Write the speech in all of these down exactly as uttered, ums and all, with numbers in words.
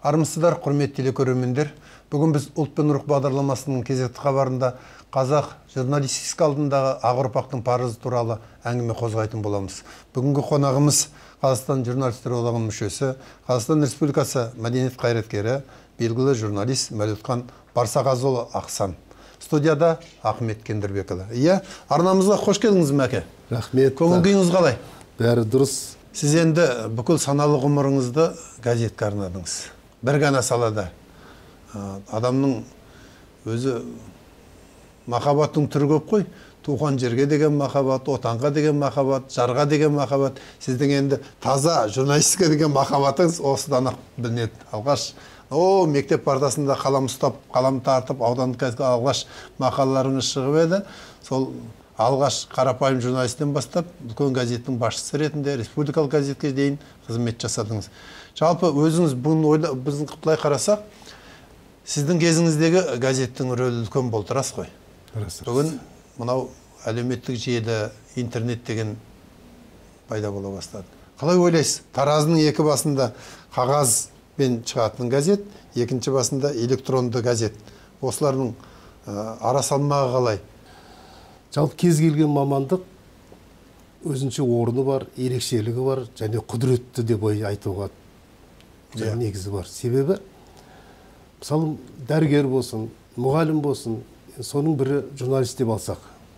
Армысыздар, құрметті телекөрермендер. Бүгін біз ұлт пен рух бағдарламасының кезекті хабарында қазақ журналистика алдындағы ақ ұрпақтың парызы туралы әңгіме қозғайтын боламыз. Бүгінгі қонағымыз Қазақстан журналистер одағының мүшесі, Қазақстан Республикасы мәдениет қайраткері, белгілі журналист Мәлетхан Барсағазыұлы Ақсан. Студияда Ахмет Кендірбекұлы. Иә, арнамызға қош келдіңіз, Мәке. Рахмет. Көңіл күйіңіз қалай? Бәрі дұрыс. Сіз енді бүкіл саналы ғұмырыңызды газетке арнадыңыз. Бір ғана салада. Адамның өзі махаббаттың түрі көп қой. Туған жерге деген махаббат, отанға деген махаббат, жарға деген махаббат. Сіздің енді таза журналистика деген махаббатыңыз осыдан-ақ білінеді. Алғаш о мектеп партасында қалам ұстап, қалам тартып, аудандық газетке алғаш мақалаларыңыз шығып еді. Сол алғаш қарапайым журналистен бастап, үлкен газеттің басшысы ретінде республикалық газетке дейін қызмет жасадыңыз. Жалпы өзіңіз бүгін біздің былай қарасақ, сіздің кезіңіздегі газеттің рөлі үлкен болды, рас қой. Бүгін мынау әлеуметтік жүйеде интернет деген пайда бола бастады. Қалай ойлайсыз? Таразының екі басында қағазбен шығатын газет, екінші басында электронды газет. Осылардың ара салмағы қалай? Жалпы кез келген мамандық өзінше орны бар, ерекшелігі бар, және құдіретті деп айтуға негізі бар. Себебі, мысалы, дәрігер болсын, мұғалім болсын, соның бірі журналист деп алсақ.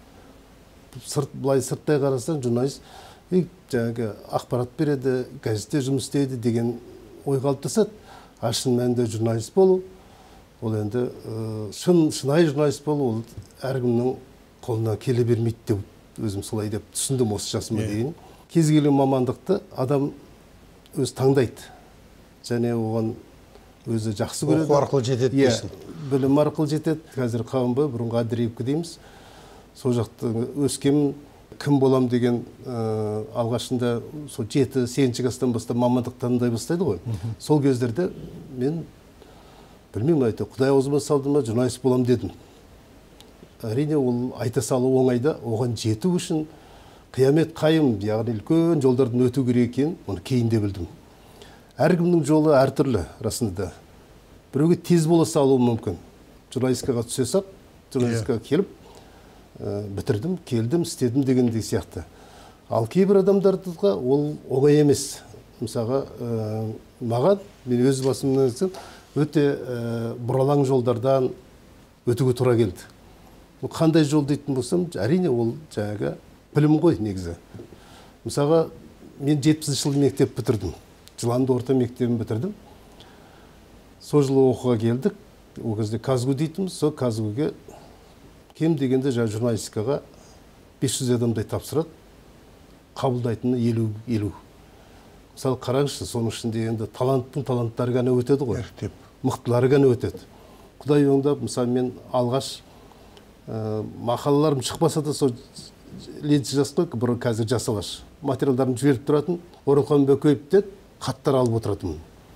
Былай сырттай қарасаң, журналист жаңағы ақпарат береді, газетте жұмыс істейді деген ой қалыптасады. А шын мәнінде журналист болу, ол енді шынайы журналист болу, ол әркімнің қолына келе бермейді деп өзім солай деп түсіндім осы жасыма дейін. Кез келген мамандықты адам өз таңдайды. Және оған өзі жақсы көреді. Оқу арқылы жетеді дейсің. Білім арқылы жетеді. Қазір қауымбы бұрынғы Андреевка дейміз. Сол жақты өскем кім болам деген алғашында сол жеті сегізінші класстан бастап мамандық таңдай бастайды ғой. Сол кездерде мен білмеймін айта, Құдай аузыма салды ма, журналист болам дедім. Әрине ол айта салу оңайда, оған жету үшін қиямет қайым, яғни үлкен жолдардан өту керек екенін, оны кейінде білдім. Әркімнің жолы әртүрлі, расында. Біреуге тез бола салуы мүмкін. Журналистикаға түсе сап, журналистикаға келіп, бітірдім, келдім, істедім дегендей сияқты. Ал кейбір адамдарға ол оңай емес. Мысалға, маған, мен өз басымнан өте бұралаң жолдардан өтуге тура келді. Қандай жол дейтін болсам, әрине ол жаңағы білім ғой негізі. Мысалға, мен жетпісінші жылы мектеп бітірдім. Жыланды орта мектебін бітірдім. Сол жылы оқуға келдік. Ол кезде Казгу дейтіміз, сол Казгуге кем дегенде жаңа журналистикаға бес жүз адамдай тапсырады. Қабылдайтыны елу елу. Мысалы, қараңызшы, соның ішінде енді таланттың таланттары ғана өтеді ғой. Мықтылары ғана өтеді. Құдай оңдап, мысалы, мен алғаш мақалаларым шықпаса да сол ленті жас қой, бұрын қазір жасалаш. Материалдарын жіберіп тұратын, Оралхан Бөкеев деді, хаттар алып отыратынмын.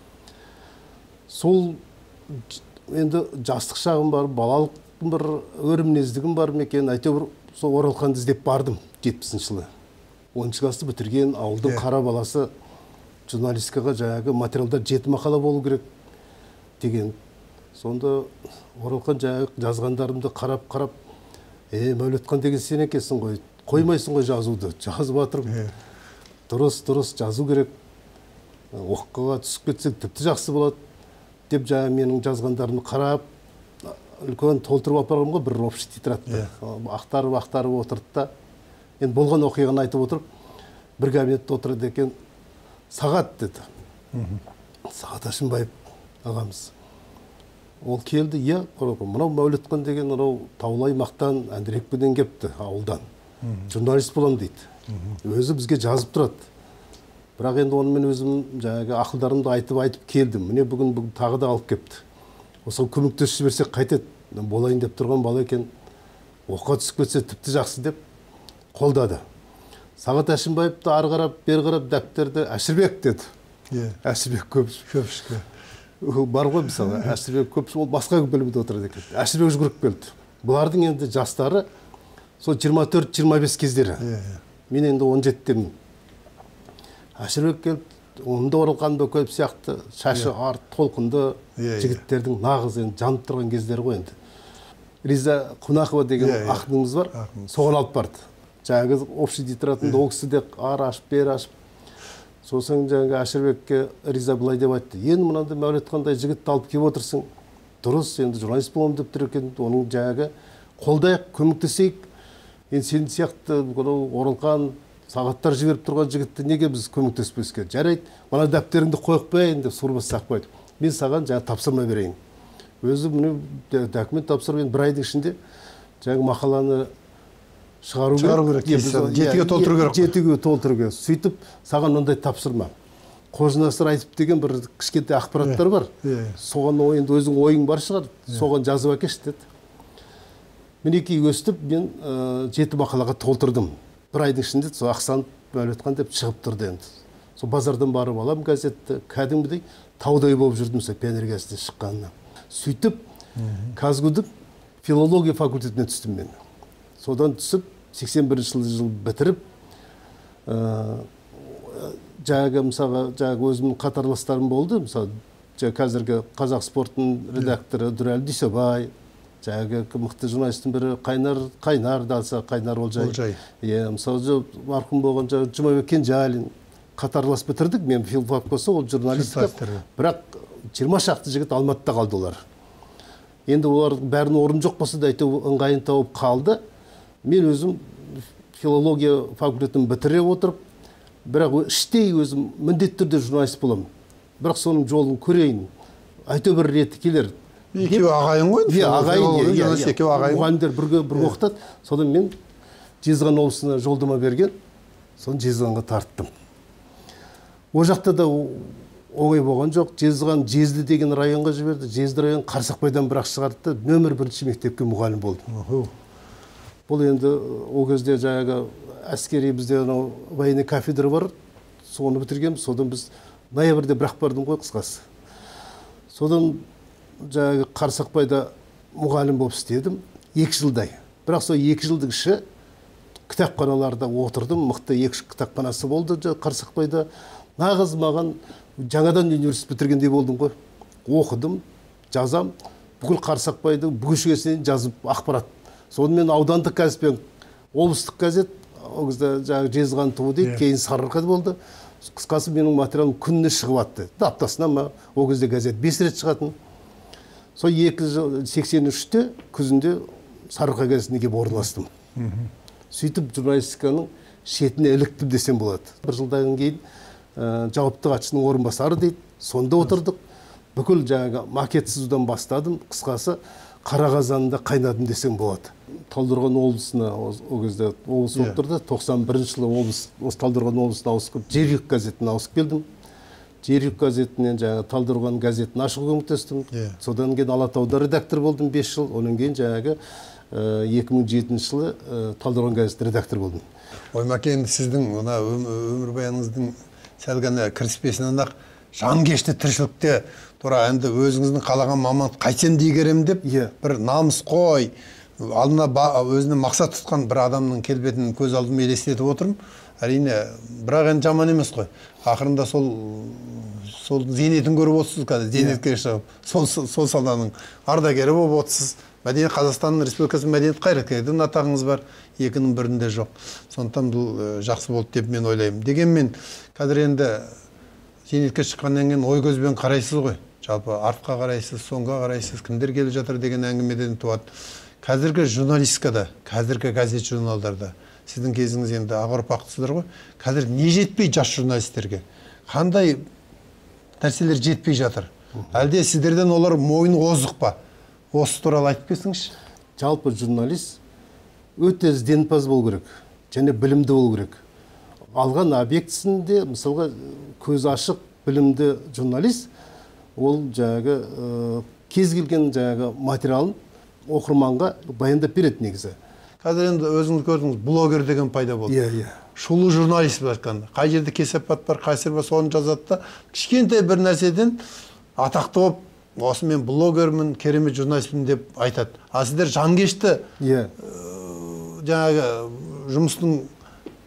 Сол енді жастық шағым бар, балалықтың бір өр мінездігім бар мекен, әйтеуір сол Оралханды іздеп бардым жетпісінші жылы. оныншы класты бітірген ауылдың қара баласы журналистикаға жаңағы материалдар жеті мақала болу керек деген. Сонда Оралхан жаңағы жазғандарымды қарап-қарап, «Е, Мәулетхан деген сен екенсің ғой, қоймайсың ғой жазуды, жазып жатырмын. Дұрыс-дұрыс жазу керек. Оқуға түсіп кетсек тіпті жақсы болады» деп жаңа менің жазғандарымды қарап, үлкен толтырып апарғым ғой бір общий тетрадьты. Ақтарып-ақтарып отырды да, енді болған оқиғаны айтып отырып, бір кабинетте отырды екен, «Сағат» деді. Сағат Әшімбаев ағамыз. Ол келді, иә, мынау Мәулетхан деген таулы аймақтан Андреевкіден кепті, ауылдан. Журналист болам дейді. Өзі бізге жазып тұрады. Бірақ енді оны мен өзім жаңағы ақылдарымды айтып-айтып келдім. Міне бүгін бүгін тағы да алып кепті. Осы көмектесіп жіберсек қайтеді. Болайын деп тұрған бала екен. Оқуға түсіп кетсе тіпті жақсы деп қолдады. Сағат Әшімбаевты ары қарап, бері қарап дәптерді Әшірбек деді. Әшірбек көпшілікке. Бар ғой, мысалы, Әшірбек көпші, ол басқа бөлімде отырады екен. Әшірбек жүгіріп келді. Бұлардың енді жастары сол жиырма төрт жиырма бес кездері. Мен енді он жетідемін. Әшірбек келді, онда Оралхан Бөкеев сияқты шашы арт толқынды жігіттердің нағыз енді жанып тұрған кездері ғой енді. Риза Қунақова деген ақынымыз бар, соған алып барды. Жаңағы общий литературада ол кісі де ары ашып, бері ашып. Сосын жаңағы Әшірбекке Риза былай деп айтты: "Енді мынандай Мәулетхандай жігітті алып келіп отырсың. Дұрыс, енді журналист боламын деп тұр екен. Оның жаңағы қолдайық, көмектесейік. Енді сен сияқты Оралхан сағаттар жіберіп тұрған жігітті неге біз көмектеспеске? Жарайды, мына дәптеріңді қойып қояйын" деп Сурбас сақпайды. "Мен саған жаңа тапсырма берейін. Өзі міне документ тапсырып, енді бір айдың ішінде жаңағы мақаланы шығару керек. Жетіге толтыру керек. Жетіге толтыру керек. Сөйтіп, саған мынандай тапсырма. Қожынасыр айтып деген бір кішкентай ақпараттар бар. Соған енді өзің ойың бар шығар, соған жазып әкелші" деді. Мінекей өстіп, мен жеті мақалаға толтырдым. Бір айдың ішінде сол Ақсанов Мәулетхан деп шығып тұрды енді. Сол базардан барып алам газетті, кәдімгідей таудай болып жүрдім сол пионер газетте шыққанына. Сөйтіп, Казгудың филология факультетіне түстім мен. Содан түсіп, сексен бірінші жыл бітіріп, жаңағы мысалға жаңағы өзімнің қатарластарым болды. Мысалы, қазіргі Қазақ спортының редакторы Дүрәлі Дүйсебай, жаңағы мықты журналистің бірі Қайнар Қайнар далса Қайнар Олжай. Иә, мысалы марқұм болған жаңағы Жұмабек Кенжалин қатарлас бітірдік. Мен филфак болса, ол журналистика. Бірақ жиырма шақты жігіт Алматыда қалды олар. Енді олар бәрінің орын жоқ болса да әйтеуір ыңғайын тауып қалды. Мен өзім филология факультетін бітіре отырып, бірақ іштей өзім міндетті түрде журналист боламын. Бірақ соның жолын көрейін. Әйтеуір бір реті келер. Екеуі ағайын ғой? Иә, ағайын. Екеуі ағайын. Мұғалімдер бір оқытады. Содан мен Жезқазған облысына жолдама берген, соны Жезқазғанға тарттым. О жақта да оңай болған жоқ. Жезқазған Жезді деген районға жіберді. Жезді район Қарсақбайдан бірақ шығарды, нөмір бірінші мектепке мұғалім болды. Бұл енді ол кезде жаңағы әскери бізде военный кафедра бар, соны бітіргенбіз. Содан біз ноябрьде бірақ бардым ғой қысқасы. Содан жаңағы Қарсақбайда мұғалім болып істедім екі жылдай. Бірақ сол екі жылдың іші кітапханаларда отырдым. Мықты екі кітапханасы болды Қарсақбайда. Нағыз маған жаңадан университет бітіргендей болдым ғой. Оқыдым, жазам. Бүкіл Қарсақбайдың бүкішігесінен жазып ақпарат. Сонымен аудандық газет, облыстық газет, ол кезде жаңағы Жезқазған туы дейді, кейін Сарыарқа болды. Қысқасы менің материалым күніне шығып атты. Аптасына ма, ол кезде газет бес рет шығатын. Сол сексен үште күзінде Сарыарқа газетіне келіп орналастым. Сөйтіп журналистиканың шетіне іліктім десем болады. Бір жылдан кейін жауапты хатшының орынбасары дейді, сонда отырдық. Бүкіл жаңағы макет сызудан бастадым. Қысқасы Қарақазанда қайнадым десем болады. Талдықорған облысына ол кезде облыс болып тұрды. тоқсан бірінші жылы облыс, осы Талдықорған облысына ауысып, Жерүйек газетіне ауысып келдім. Жерүйек газетінен жаңағы Талдықорған газетін ашуға көмектестім. Содан кейін Алатауда редактор болдым бес жыл. Онан кейін жаңағы екі мың жетінші жылы Талдықорған газетінің редактор болдым. Оймакен, сіздің мына өмірбаяныңыздың сәл ғана кіріспесінен ақ жанкешті тіршілікте тура енді өзіңіздің қалаған мамандық қайтсем дегерем деп бір намыс қой, алдына өзіне мақсат тұтқан бір адамның келбетін көз алдыма елестетіп отырмын. Әрине, бірақ енді жаман емес қой. Ақырында сол сол зейнетін көріп отырсыз қазір, зейнетке шығып, сол сол саланың ардагері болып отырсыз. Мәдениет Қазақстан Республикасының мәдениет қайраткерінің атағыңыз бар, екінің бірінде жоқ. Сондықтан бұл жақсы болды деп мен ойлаймын. Дегенмен қазір енді зейнетке шыққаннан кейін ой көзбен қарайсыз ғой. Жалпы артқа қарайсыз, соңға қарайсыз, кімдер келіп жатыр деген әңгімеден туады. Қазіргі журналистикада, қазіргі газет журналдарда сіздің кезіңіз енді аға ұрпақтысыздар ғой. Қазір не жетпей жас журналистерге? Қандай нәрселер жетпей жатыр? Әлде сіздерден олар мойын озық па? Осы туралы айтып кетсеңізші. Жалпы журналист өте ізденімпаз болу керек, және білімді болу керек. Алған объектісінде, мысалға, көз ашық, білімді журналист, ол жаңағы кез келген жаңағы материалын оқырманға баяндап береді негізі. Қазір енді өзіңіз көрдіңіз, блогер деген пайда болды. Иә, иә. Шулы журналист болып жатқанда. Қай жерде кесапат бар, қайсыр бар, соны жазады да, кішкентай бір нәрседен атақты болып, осы мен блогермін, керемет журналистпін деп айтады. А сіздер жанкешті жаңағы жұмыстың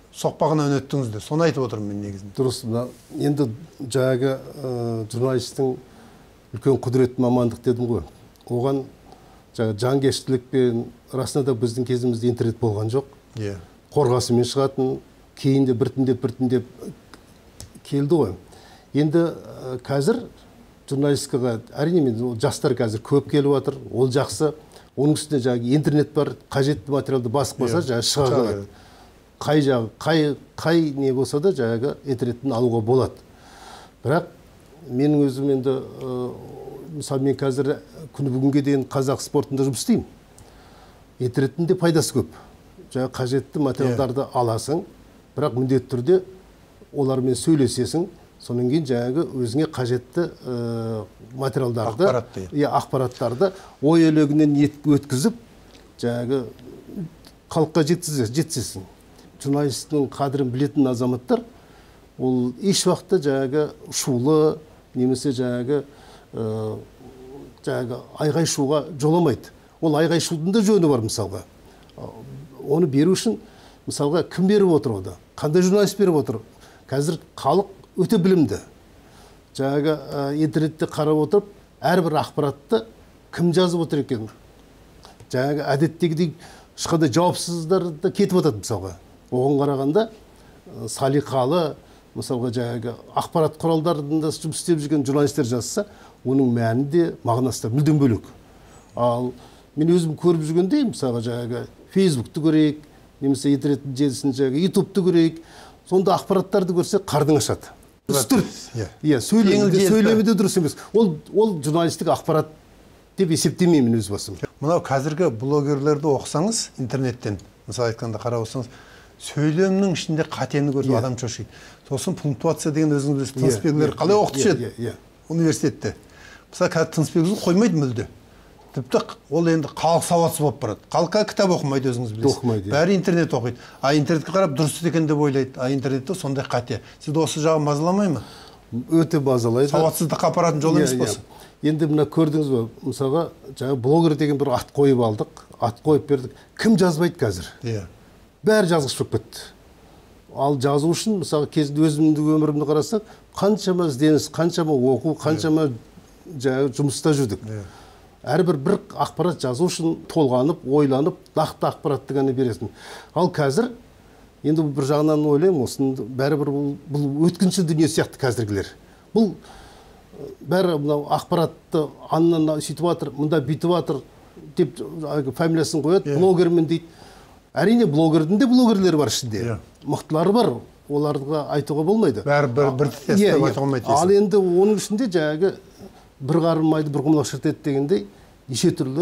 соқпағынан өттіңіздер. Соны айтып отырмын мен негізінде. Дұрыс. Енді жаңағы журналистің үлкен құдіретті мамандық дедім ғой. Оған жаңағы жанкештілікпен, расында да біздің кезімізде интернет болған жоқ. Иә. Қорғасымен шығатын, кейін де біртіндеп біртіндеп келді ғой. Енді қазір журналистикаға әрине мен жастар қазір көп келіп жатыр. Ол жақсы. Оның үстінде жаңағы интернет бар, қажетті материалды басып қалса, жаңағы шыға қалады. Қай жағы, қай қай не болса да жаңағы интернеттен алуға болады. Бірақ менің өзім енді мысалы мен қазір күні бүгінге дейін қазақ спортында жұмыс істеймін. Интернеттің де пайдасы көп. Жаңағы қажетті материалдарды аласың, бірақ міндетті түрде олармен сөйлесесің. Сонан кейін жаңағы өзіңе қажетті материалдарды, ақпаратты, иә, ақпараттарды ой елегінен өткізіп, жаңағы халыққа жеткізесің. Журналистің қадірін білетін азаматтар ол еш уақытта жаңағы шулы немесе жаңағы жаңағы айғай шуға жоламайды. Ол айғай шудың да жөні бар мысалға. Оны беру үшін мысалға кім беріп отыр ода? Қандай журналист беріп отыр? Қазір халық өте білімді. Жаңағы интернетте қарап отырып, әрбір ақпаратты кім жазып отыр екен? Жаңағы әдеттегідей ешқандай жауапсыздар да кетіп жатады мысалға. Оған қарағанда салиқалы, мысалға жаңағы ақпарат құралдарында жұмыс істеп жүрген журналистер жазса, оның мәні де мағынасы да мүлдем бөлек. Ал мен өзім көріп жүргендей, мысалға жаңағы Фейсбукты көрейік, немесе интернет желісін жаңағы Ютубты көрейік, сонда ақпараттарды көрсе қардың ашады. Үстірт. Иә, сөйлемі де дұрыс емес. Ол ол журналистік ақпарат деп есептемеймін өз басым. Мынау қазіргі блогерлерді оқысаңыз интернеттен, мысалы айтқанда қарап отырсаңыз, сөйлемнің ішінде қатені көріп адам шошиды. Сосын пунктуация деген өзіңіз білесіз, тынысбегілер қалай оқытушы еді университетте. Мысалы қазір тынысбегіміз қоймайды мүлде. Тіпті ол енді халық сауатсыз болып барады. Халыққа кітап оқымайды, өзіңіз білесіз. Бәрі интернет оқиды. А интернетке қарап дұрыс екен деп ойлайды. А интернетте сондай қате. Сізді осы жағы мазаламай ма? Өте мазалайды. Сауатсыздыққа апаратын жол емес болсын. Енді мына көрдіңіз бе, мысалға жаңа блогер деген бір ат қойып алдық, ат қойып бердік. Кім жазбайды қазір? Иә. Бәрі жазғыш болып кетті. Ал жазу үшін мысалы кезінде өзімнің өмірімді қарасақ, қаншама ізденіс, қаншама оқу, қаншама жаңа жұмыста жүрдік. Әрбір бір ақпарат жазу үшін толғанып, ойланып, нақты ақпаратты ғана бересің. Ал қазір енді бір жағынан ойлаймын, осыны бәрібір бұл өткінші дүние сияқты қазіргілер. Бұл бәрі мынау ақпаратты аннан сөйтіп жатыр, мында бүйтіп жатыр деп фамилиясын қояды, блогермен дейді. Әрине блогердің де блогерлері бар ішінде. Мықтылары бар, оларға айтуға болмайды. Бәрі бір тесті айтуға болмайды. Ал енді оның ішінде жаңағы бір қарын майды бір құмалақ шіртеді дегендей, неше түрлі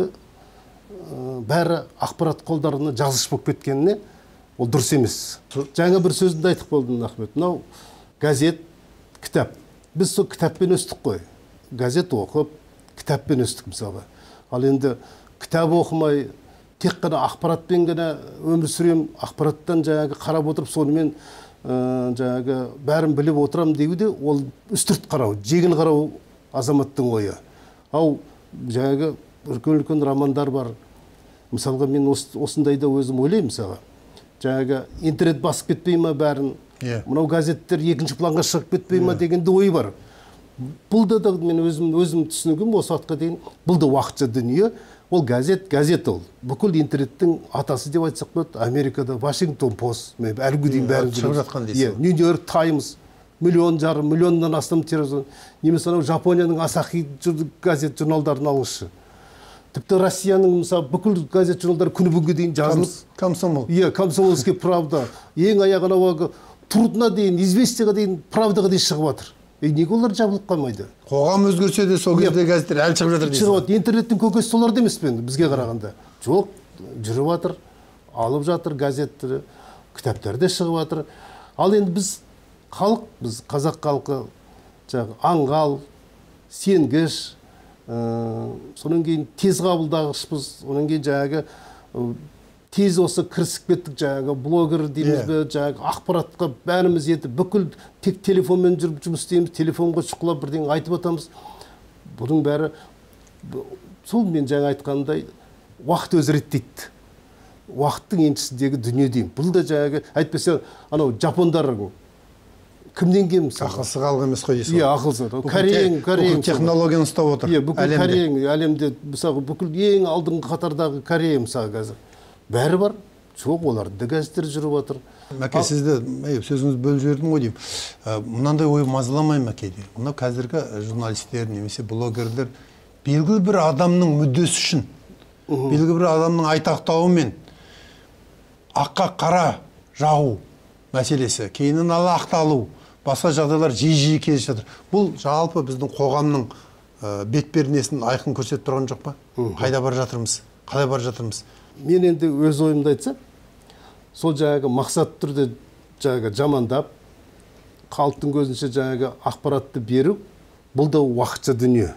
бәрі ақпарат қолдарына жазғыш болып кеткеніне ол дұрыс емес. Жаңа бір сөзінде айтып болдым, Ахмет. Мынау газет, кітап. Біз сол кітаппен өстік қой. Газет оқып, кітаппен өстік мысалға. Ал енді кітап оқымай, тек қана ақпаратпен ғана өмір сүрем, ақпараттан жаңағы қарап отырып, сонымен жаңағы бәрін біліп отырам деуде, ол үстірт қарау, жегін қарау азаматтың ойы. Ау жаңағы үлкен-үлкен романдар бар. Мысалға мен осындайда өзім ойлаймын мысалға. Жаңағы интернет басып кетпей ма бәрін, мынау газеттер екінші планға шығып кетпей ма дегенде ой бар. Бұл да мен өзім өзім түсінігім осы уақытқа дейін, бұл да уақытша дүние. Ол газет, газет ол. Бүкіл интернеттің атасы деп айтсақ болады. Америкада Вашингтон пост, әлгі дейін бәрін шығып жатқан дейсіз. Нью-Йорк Таймс, миллион жарым, миллионнан астам тираж. Немесе анау Жапонияның Асахи газет журналдарын алыңызшы. Тіпті Россияның мысалы бүкіл газет журналдары күні бүгінге дейін жазылып. Комсомол. Иә, Комсомольский правда. Ең аяғына Трудна дейін, Известияға дейін, Правдаға дейін шығып жатыр. Е, неге олар жабылып қалмайды? Қоғам өзгерсе де сол кезде газеттер әлі шығып жатыр дейсіз. Шығып жатыр. Интернеттің көкесі соларда емес пе бізге қарағанда? Жоқ, жүріп жатыр, алып жатыр газеттері, кітаптар да шығып жатыр. Ал енді біз халық, біз қазақ халқы жаңағы аңғал, сенгіш, сонан кейін тез қабылдағышпыз, онан кейін жаңағы тез осы кірісіп кеттік, жаңағы блогер дейміз бе, жаңағы ақпаратқа бәріміз етіп, бүкіл тек телефонмен жүріп жұмыс істейміз, телефонға шұқылап бірдеңе айтып атамыз. Бұның бәрі сол мен жаңа айтқандай уақыт өзі реттейді. уақыттың еншісіндегі дүние деймін. Бұл да жаңағы әйтпесе анау жапондар кімнен кем мысалы? Ақылсы халық емес қой дейсіз. Иә, ақылсы. Кореяң, Кореяң технологияны ұстап отыр. Иә, бүкіл Кореяң әлемде мысалы бүкіл ең алдыңғы қатардағы Корея мысалы қазір. Бәрі бар. Жоқ, олардың да газеттер жүріп жатыр. Мәке, сізді сөзіңізді бөліп жібердім ғой деймін. Мынандай ой мазаламай ма кейде? Мынау қазіргі журналистер немесе блогерлер белгілі бір адамның мүддесі үшін, белгілі бір адамның айтақтауымен аққа қара жағу мәселесі, кейіннен ала ақталу, басқа жағдайлар жиі-жиі келіп жатыр. Бұл жалпы біздің қоғамның бет пернесін айқын көрсетіп тұрған жоқ па? Қайда бара жатырмыз? Қалай бара жатырмыз? Мен енді өз ойымды айтсам, сол жаңағы мақсат түрде жаңағы жамандап, халықтың көзінше жаңағы ақпаратты беру, бұл да уақытша дүние.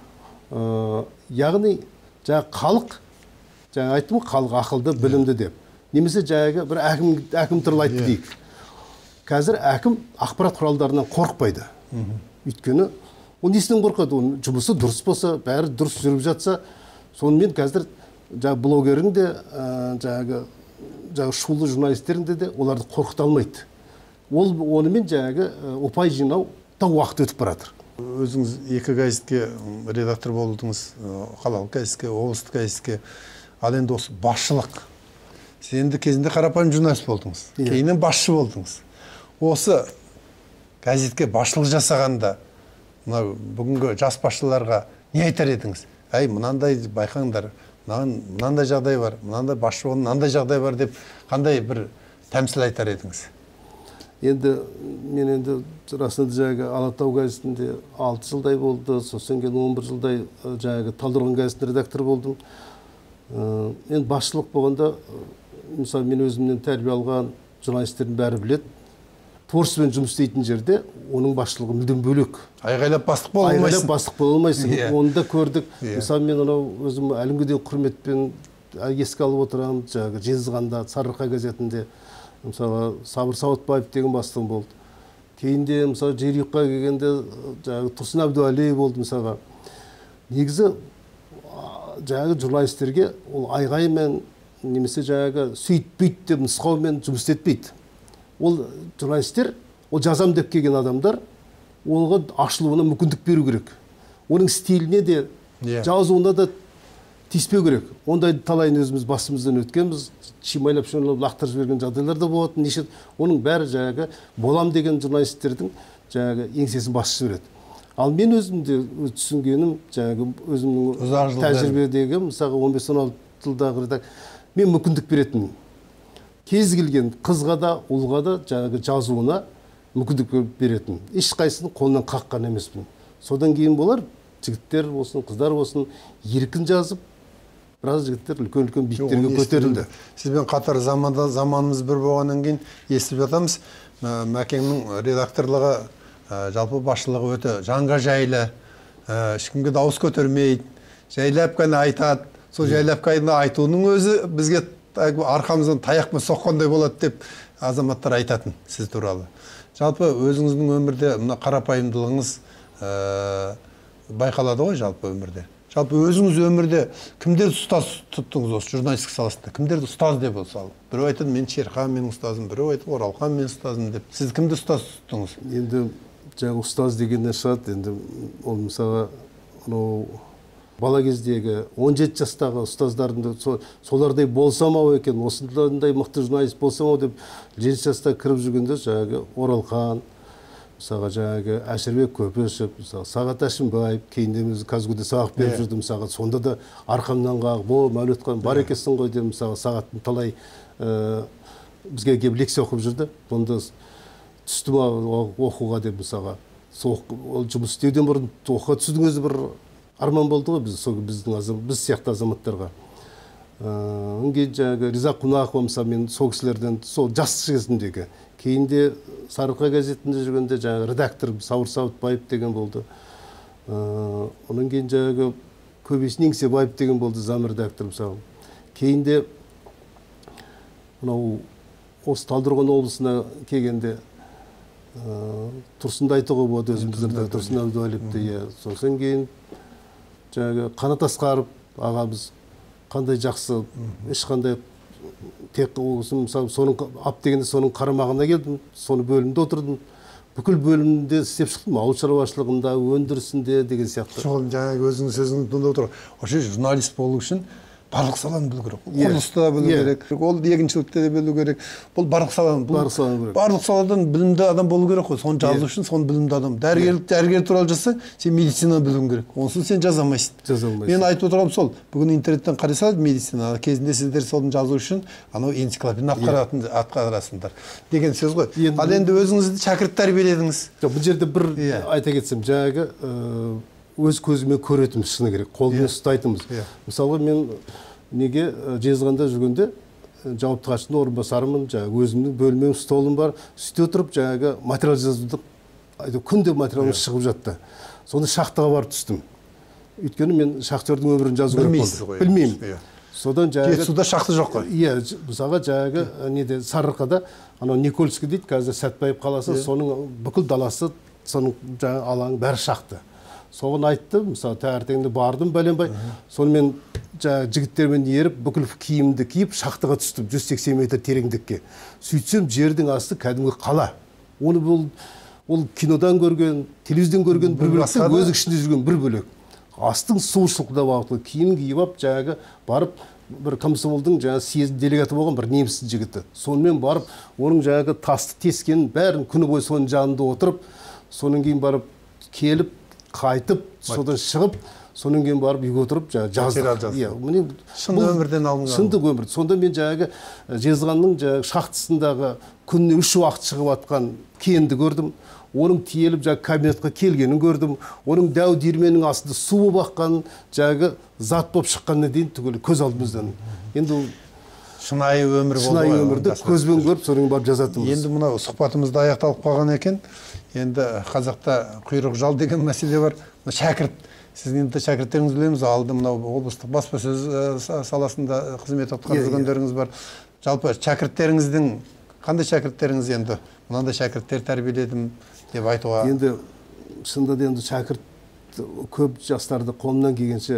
Яғни жаңағы халық, жаңа айттым ғой, халық ақылды, білімді деп. Немесе жаңағы бір әкім, әкім туралы айтты дейік. Қазір әкім ақпарат құралдарынан қорықпайды. Өйткені ол несінен қорқады? Оның жұмысы дұрыс болса, бәрі дұрыс жүріп жатса, сонымен қазір жаңағы блогерің де, жаңағы жаңағы шулы журналистерінде де оларды қорқыта алмайды. Ол онымен жаңағы ұпай жинау да уақыт өтіп баратыр. Өзіңіз екі газетке редактор болдыңыз, қалалық газетке, облыстық газетке. Ал енді осы басшылық. Сіз енді кезінде қарапайым журналист болдыңыз. Кейіннен басшы болдыңыз. Осы газетке басшылық жасағанда, бүгінгі жас басшыларға не айтар едіңіз? Әй, мынандай байқаңдар, мынандай жағдай бар, мынандай басшы болған, мынандай жағдай бар деп қандай бір тәмсіл айтар едіңіз? Енді мен енді расында жаңағы Алатау газетінде алты жылдай болды, сосын кейін он бір жылдай жаңағы Талдықорған газетінде редактор болдым. Енді басшылық болғанда, мысалы мен өзімнен тәрбие алған журналистердің бәрі біледі. Творчествомен жұмыс істейтін жерде оның басшылығы мүлдем бөлек. Айғайлап бастық бола алмайсың. Айғайлап бастық бола алмайсың. Оны да көрдік. Мысалы мен анау өзім әлімге де құрметпен еске алып отырамын. Жаңағы Жезқазғанда Сарыарқа газетінде мысалы Сабыр Сауытбаев деген бастығым болды. Кейінде мысалы Жерұйыққа келгенде жаңағы Тұрсын Әбдуәли болды мысалға. Негізі жаңағы журналистерге ол айғаймен немесе жаңағы сөйт бүйт деп нұсқаумен жұмыс етпейді. Ол журналистер, ол жазам деп келген адамдар, олға ашылуына мүмкіндік беру керек. Оның стиліне де, жазуына да тиіспеу керек. Ондайды талайын өзіміз басымыздан өткенбіз, шимайлап шөңіліп лақтырып жіберген жағдайлар да болады. Неше оның бәрі жаңағы болам деген журналистердің жаңағы еңсесін басып жібереді. Ал мен өзімде түсінгенім, жаңағы өзімнің тәжірибедегі, мысалы он бес он алты жылдағы мен мүмкіндік беретінмін. Кез келген қызға да, ұлға да жаңағы жазуына мүмкіндік беретін. Ешқайсының қолынан қаққан емеспін. Содан кейін болар, жігіттер болсын, қыздар болсын, еркін жазып, біраз жігіттер үлкен-үлкен биіктерге көтерілді. Сізбен қатар заманда заманымыз бір болғаннан кейін естіп жатамыз. Мәкеңнің редакторлығы, жалпы басшылығы өте жанға жайлы, ешкімге дауыс көтермейді, жайлап қана айтады. Сол жайлап қана айтуының өзі бізге арқамыздан таяқпен соққандай болады деп азаматтар айтатын сіз туралы. Жалпы өзіңіздің өмірде мына қарапайымдылығыңыз байқалады ғой жалпы өмірде. Жалпы өзіңіз өмірде кімдерді ұстаз тұттыңыз осы журналистика саласында? Кімдерді ұстаз деп мысалы? Біреу айтады, мен Шерхан менің ұстазым, біреу айтады, Оралхан менің ұстазым деп. Сіз кімді ұстаз тұттыңыз? Енді жаңағы ұстаз дегеннен шығады. Енді ол мысалға бала кездегі он жеті жастағы ұстаздардың солардай болсам-ау екен, осындай мықты журналист болсам-ау деп жеті жаста кіріп жүргенде жаңағы Оралхан, мысалға жаңағы Әшірбек Көпешев, мысалы Сағат Әшімбаев, кейінде өзі Казгуде сабақ беріп жүрді, мысалға сонда да арқамнан қағып, о, Мәулетхан бар екенсің ғой деп, мысалға Сағаттың талай бізге келіп лекция оқып жүрді. Онда түстім оқуға деп, мысалға ол жұмыс істеуден бұрын оқуға түсудің өзі бір арман болды ғой біз, біздің біз сияқты азаматтарға. Онге жаңағы Риза Қунақова, мысалы мен сол кісілерден, сол жас кезіндегі, кейінде Сарыарқа газетінде жүргенде жаңағы редактор Сауыр Сауытбаев деген болды. Онан кейін жаңағы Көбесін Еңсебаев деген болды, зам редактор мысалы. Кейінде мынау осы Талдықорған облысына келгенде Тұрсынды айтуға болады өзіміздің Тұрсын Әбдуәлиевті. Сосын кейін жаңағы Қанат Асқаров ағамыз қандай жақсы, ешқандай тек осы мысалы соның ап дегенде соның қарамағына келдім, соны бөлімде отырдым. Бүкіл бөлімде істеп шықтым, ауыл шаруашылығында, өндірісінде деген сияқты. Сол жаңағы өзіңіз сөзіңізді тыңдап отыр. Вообще журналист болу үшін барлық саланы білу керек. Құрылысты да білу керек, ол егіншілікте де білу керек. Бұл барлық саланы, барлық саланы керек. Барлық саладан білімді адам болу керек қой. Соны жазу үшін соны білімді адам. Дәрігерлік дәрігер туралы жазса, сен медицина білуің керек. Онсыз сен жаза алмайсың. Жаза алмайсың. Мен айтып отырғаным сол. Бүгін интернеттен қараса медицина кезінде сіздер соны жазу үшін анау энциклопедияны атқарасыңдар деген сөз ғой. Ал енді өзіңізді шәкірт тәрбиеледіңіз. Бұл жерде бір айта кетсем, жаңағы өз көзімен көретіміз шыны керек, қолмен ұстайтымыз. Мысалы мен неге Жезқазғанда жүргенде жауапты хатшының орынбасарымын, жаңағы өзімнің бөлмем, столым бар, үстте отырып жаңағы материал жазуды күнде материалымыз шығып жатты. Сонда шахтаға барып түстім. Өйткені мен шахтердің өмірін жазу керек болды. Білмеймін. Содан жаңағы Жетісуда шахта жоқ қой. Иә, мысалға жаңағы неде Сарыарқада анау Никольский дейді, қазір Сәтбаев қаласы, соның бүкіл даласы, соның жаңағы алаңы бәрі шахта. Соған айтты, мысалы таңертеңде бардым бәленбай. Сонымен жаңағы жігіттермен еріп, бүкіл киімді киіп, шахтаға түстім жүз сексен метр тереңдікке. Сөйтсем, жердің асты кәдімгі қала. Оны бұл ол кинодан көрген, телевизордан көрген бір бөлек, өз ішінде жүрген бір бөлек. Астың суыршылықта бағытлы киім киіп алып, жаңағы барып бір комсомолдың жаңағы съезд делегаты болған бір неміс жігіті. Сонымен барып, оның жаңағы тасты тескен бәрін күні бойы соның жанында отырып, соның кейін барып келіп қайтып, содан шығып, соның кейін барып үйге отырып жаздық. Шынды өмірден алынған. Шынды өмір. Сонда мен жаңағы Жезқазғанның шахтасындағы күніне үш уақыт шығып атқан кенді көрдім. Оның тиеліп кабинетқа келгенін көрдім. Оның дәу диірменнің астында суы баққан жаңағы зат болып шыққанына дейін түгел көз алдымыздан. Енді шынайы өмір болды. Шынайы өмірді көзбен көріп, соның барып жазатынбыз. Енді мынау сұхбатымызды аяқталып қалған екен. Енді қазақта құйрық жал деген мәселе бар. Шәкірт, сіздің енді шәкірттеріңіз білеміз, алды мынау облыстық баспасөз саласында қызмет атқарып жүргендеріңіз бар. Жалпы шәкірттеріңіздің қандай шәкірттеріңіз енді? Мынандай шәкірттер тәрбиеледім деп айтуға. Енді шынында да енді шәкірт көп жастарды қолымнан келгенше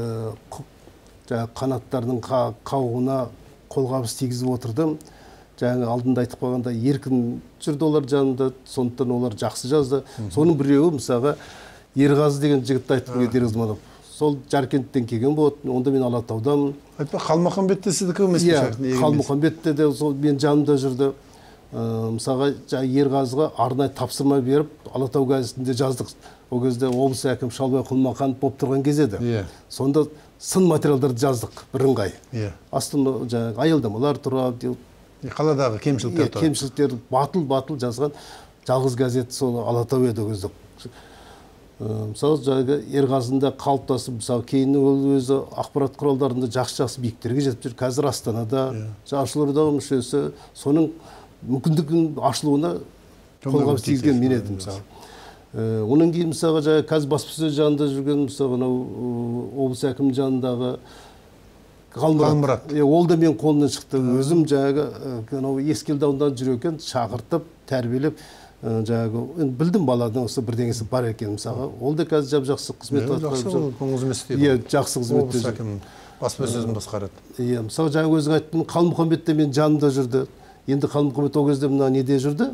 қанаттарының қауығына қолғабыс тигізіп отырдым. Жаңағы алдында айтып қойғанда еркін жүрді олар жанында, сондықтан олар жақсы жазды. Соның біреуі мысалға Ерғазы деген жігітті айтып келді Ерғазманов. Сол Жаркенттен келген болады. Онда мен Алатаудамын. Айтпа, Қалмұханбет те сіздікі емес пе? Иә, Қалмұханбет те сол мен жанымда жүрді. Мысалға Ерғазыға арнайы тапсырма беріп, Алатау газетінде жаздық. Ол кезде облыс әкімі Шалбай Құлмаханов болып тұрған кез еді. Сонда сын материалдарды жаздық бірыңғай. Астында жаңағы аялдамалар тұрады. Қаладағы кемшіліктер тұрады. Кемшіліктер батыл-батыл жазған жалғыз газет сол Алатау еді ол кезде. Мысалы жаңағы Ерғазында қалыптасып, мысалы кейін ол өзі ақпарат құралдарында жақсы-жақсы биіктерге жетіп жүр. Қазір Астанада ашылудағы мүшесі, соның мүмкіндігін ашылуына қолғабыс тигізген мен едім мысалы. Оның кейін мысалға жаңағы қазір баспасөз жанында жүрген мысалы облыс әкімінің жанындағы Ғалмұрат. Ол да мен қолымнан шықты. Өзім жаңағы Ескелді ауданынан жүр екен, шақыртып, тәрбиелеп, жаңағы білдім баланың осы бірдеңесі бар екен мысалға. Ол да қазір жап-жақсы қызмет атқарып жүр. Көңіліміз істейді. Иә, жақсы қызмет облыс әкімінің баспасөзін басқарады. Иә, мысалы жаңа өзің айттың, Қалмұханбет те мен жанымда жүрді. Енді Қалмұханбет ол кезде мына неде жүрді?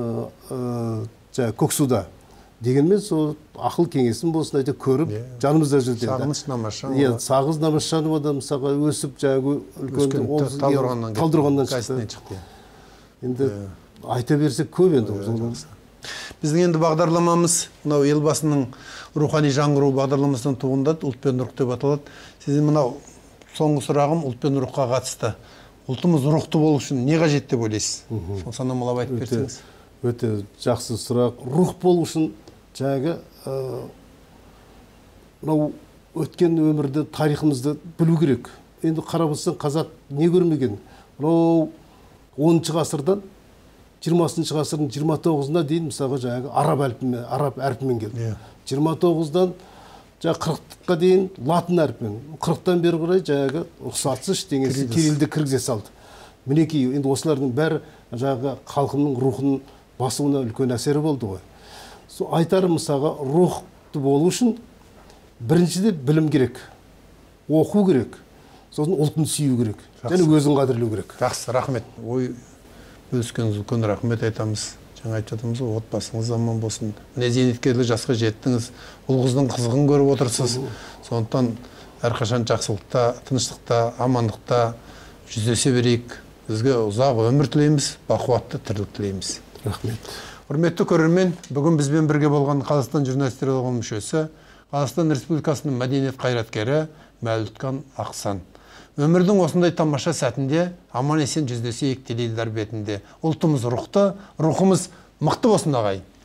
Жаңа Көксуда. Дегенмен сол ақыл кеңесін болсын айта көріп, жанымызда жүрді. Сағыныш Намазжанова. Иә, Сағыз Намазжанова да мысалға өсіп жаңағы үлкен Талдықорғаннан шықты. Енді айта берсек көп енді. Біздің енді бағдарламамыз мынау елбасының рухани жаңғыру бағдарламасынан туындады, ұлт пен рух деп аталады. Сізден мынау соңғы сұрағым ұлт пен рухқа қатысты. Ұлтымыз рухты болу үшін не қажет деп ойлайсыз? Сол санамалап айтып берсеңіз. Өте жақсы сұрақ. Рух болу үшін жаңағы мынау өткен өмірді, тарихымызды білу керек. Енді қарап отырсаң, қазақ не көрмеген? Мынау оныншы ғасырдан жиырмасыншы ғасырдың жиырма тоғызына дейін мысалға жаңағы араб әрпімен, араб әрпімен келді. жиырма тоғыздан жаңағы қырыққа дейін латын әрпімен, қырықтан бері қарай жаңағы ұқсатсыз ештеңесі кириллді кіргізе салды. Мінекей, енді осылардың бәрі жаңағы халқының рухының басуына үлкен әсері болды ғой. Айтарым мысалға рухты болу үшін біріншіде білім керек, оқу керек. сосын ұлтын сүю керек және өзін қадірлеу керек. Жақсы, рахмет. Ой бөліскеніңіз үлкен рахмет айтамыз. Жаңа айтып жатырмыз ғой, отбасыңыз аман болсын. Міне зейнеткерлік жасқа жеттіңіз, ұл қыздың қызығын көріп отырсыз. Сондықтан әрқашан жақсылықта, тыныштықта, амандықта жүздесе берейік. Бізге ұзақ өмір тілейміз, бақуатты тірлік тілейміз. Рахмет. Құрметті көрермен, бүгін бізбен бірге болған Қазақстан журналистер одағының мүшесі, Қазақстан Республикасының мәдениет қайраткері Мәулітхан Ақсан. Өмірдің осындай тамаша сәтінде аман есен жүздесейік теледидар бетінде. Ұлтымыз рухты, рухымыз мықты болсын ағайын.